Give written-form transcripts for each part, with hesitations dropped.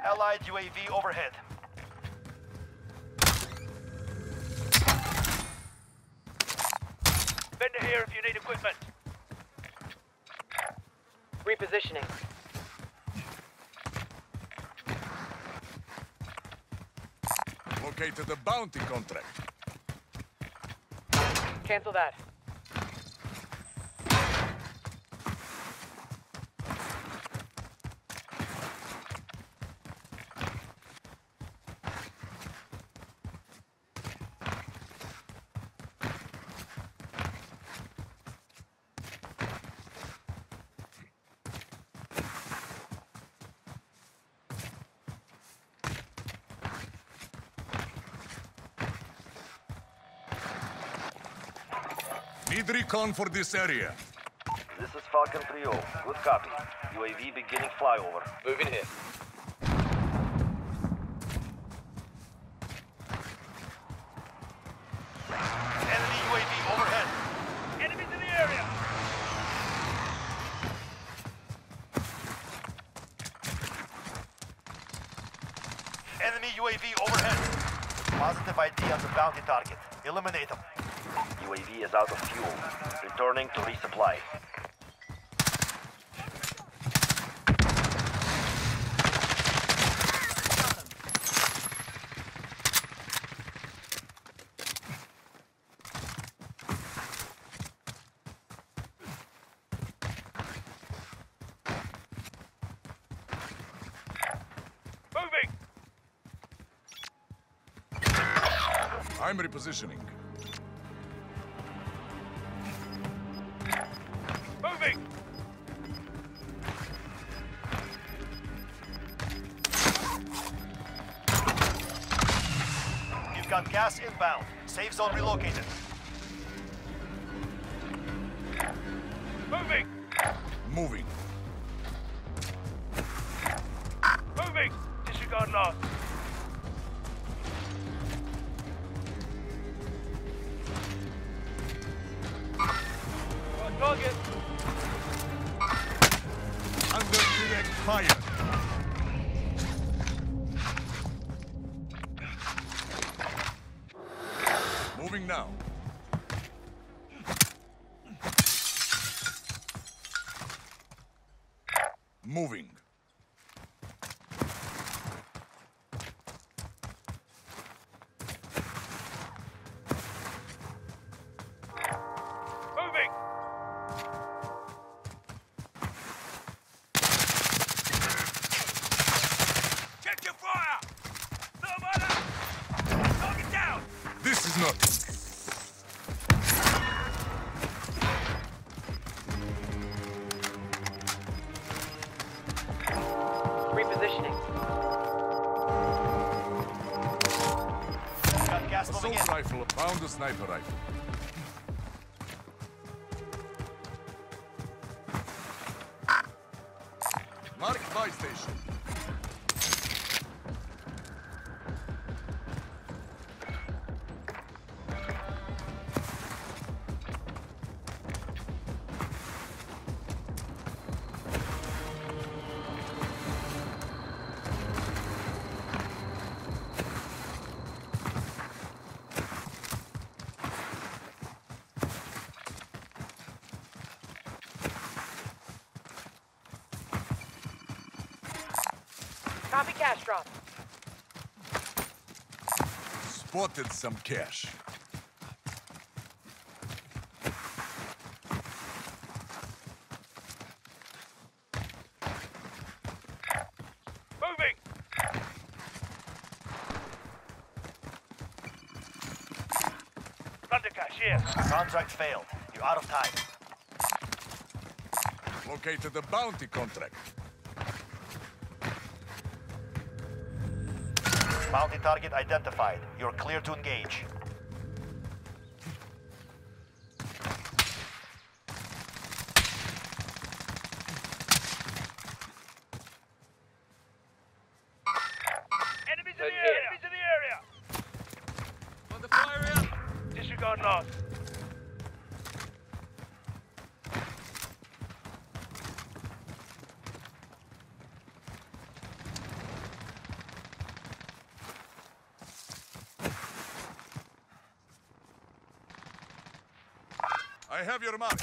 Allied UAV overhead. Vendor here if you need equipment. Repositioning. Located the bounty contract. Cancel that. Need recon for this area. This is Falcon 3-0. Good copy. UAV beginning flyover. Moving here. Enemy UAV overhead. Enemies in the area! Enemy UAV overhead. Positive ID on the bounty target. Eliminate them. UAV is out of fuel. Returning to resupply. Moving! I'm repositioning. Moving! You've got gas inbound. Safe zone relocated. Moving! Moving. Moving! Disregard lost. Target! Under direct fire. Moving now. Moving. Moving! Check your fire! Thermite out! Target down! This is not. Repositioning. Got gas moving Assault in. rifle, found a sniper rifle. Mark buy station. Copy cash drop. Spotted some cash. Moving! Thunder cash here. Contract failed. You're out of time. Located the bounty contract. Bounty target identified. You're clear to engage. Enemies in the area! Enemies in the area! On the fire out! Disregard lost. I have your mark.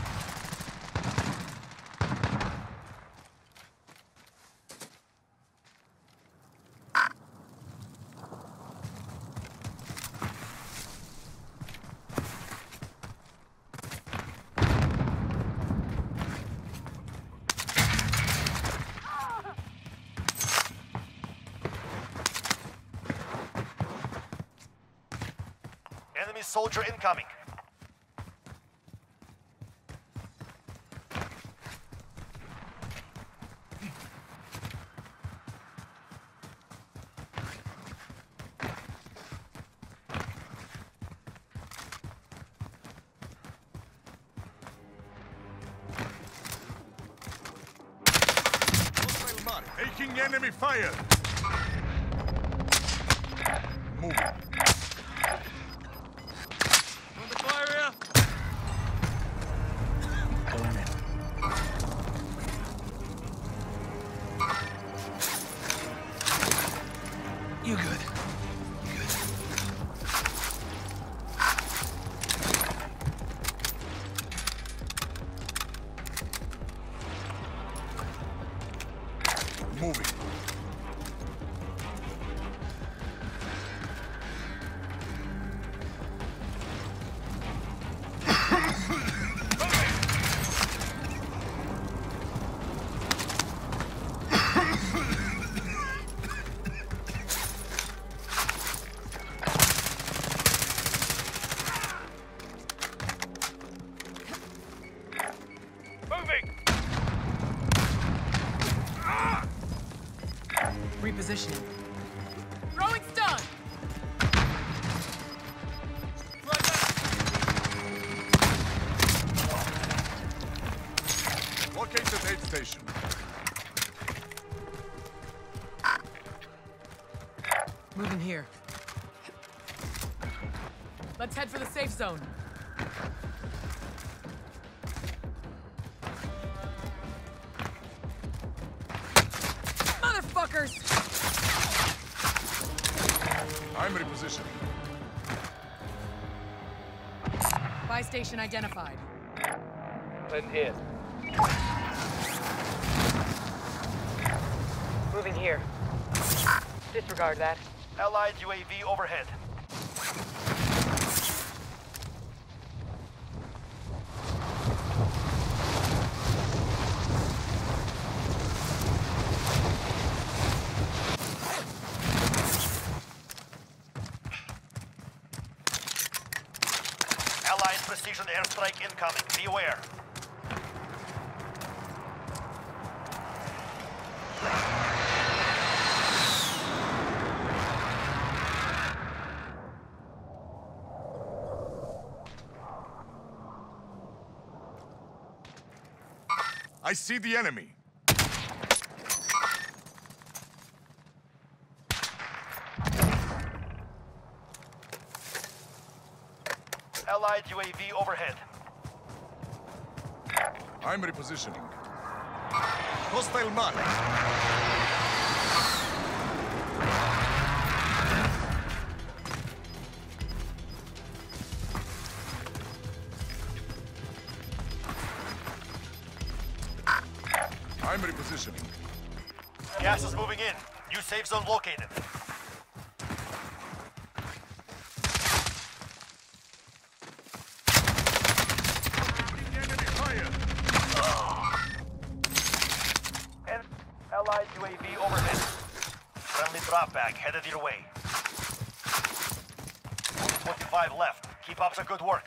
Enemy soldier incoming. Hostile mark. Taking enemy fire. Move. On the fire area. You good? Moving. Moving. Repositioning. Throwing stun! Right back. Located aid station. Moving here. Let's head for the safe zone. Motherfuckers! I'm repositioning. Buy station identified. Then here. Moving here. Disregard that. Allied UAV overhead. Allied precision airstrike incoming. Beware. I see the enemy. Allied UAV overhead. I'm repositioning. Hostile mark. I'm repositioning. Gas is moving in. New safe zone located. Enemy fire. And Allied UAV overhead. Friendly drop bag headed your way. 45 left. Keep up the good work.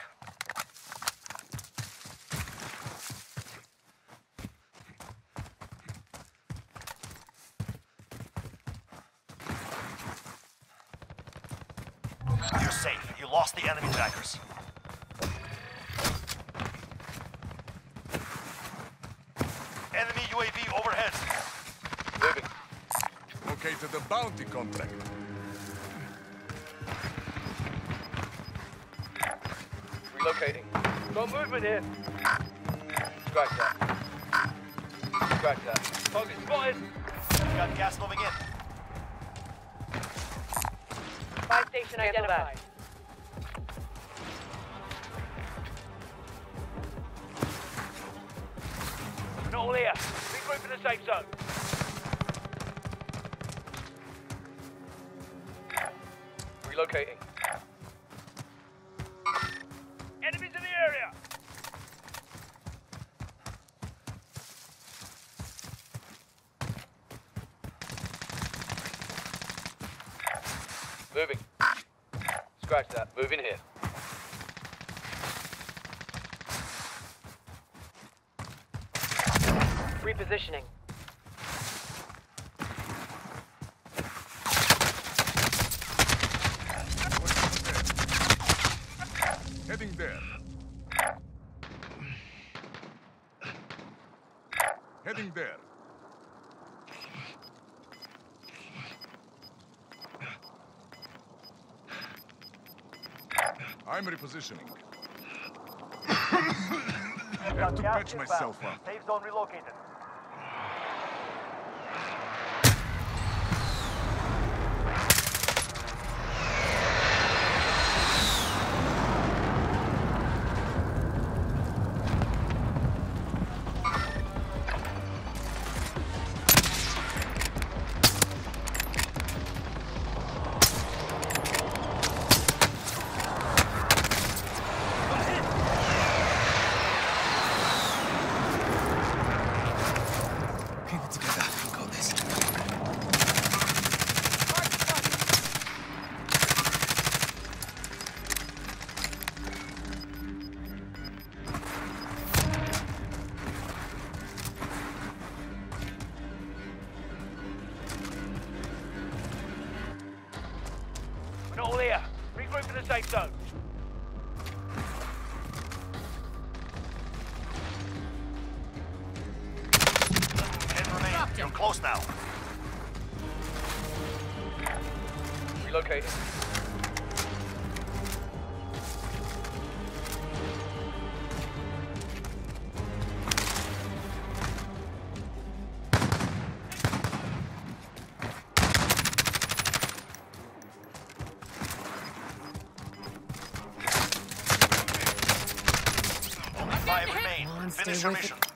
You're safe. You lost the enemy trackers. Enemy UAV overhead. Moving. Located the bounty contract. Relocating. Got movement here. Scratch that. Scratch that. Target spotted. Got gas moving in. Buy station identified. Not all here. Regroup in the safe zone. Relocating. Enemies in the area! Moving. Scratch that. Moving here. Repositioning. Heading there. Heading there. I'm repositioning. Have to patch myself up. Safe zone relocated. Keep it together. Got this. We're not all here. Regroup in the safe zone. 10 remain. You're close now. Relocating. Only 5 remain. Come on, stay Finish your with it. mission.